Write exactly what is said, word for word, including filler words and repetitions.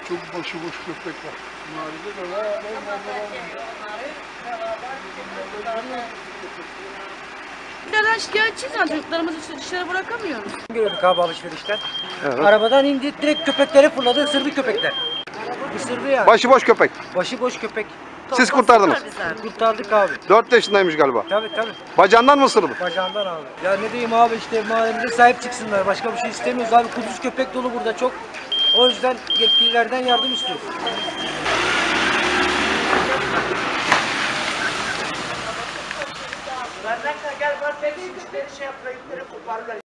Çok başıboş köpek var. Mahallede de var. Neden şikayetçiyiz yani çocuklarımızı dışarı bırakamıyoruz. Görüyorduk abi alışverişten. Evet. Arabadan indi direkt köpeklere fırladı, ısırdı köpekler. Isırdı yani. Başıboş köpek. Başıboş köpek. Siz kurtardınız. Kurtardık abi. dört yaşındaymış galiba. Tabii tabii. Bacağından mı ısırdı? Bacağından abi. Ya ne diyeyim abi işte mahallemize sahip çıksınlar. Başka bir şey istemiyoruz abi. Kuduz köpek dolu burada çok. O yüzden yetkililerden yardım istiyoruz. Gel var, şey yapmayı koparlar.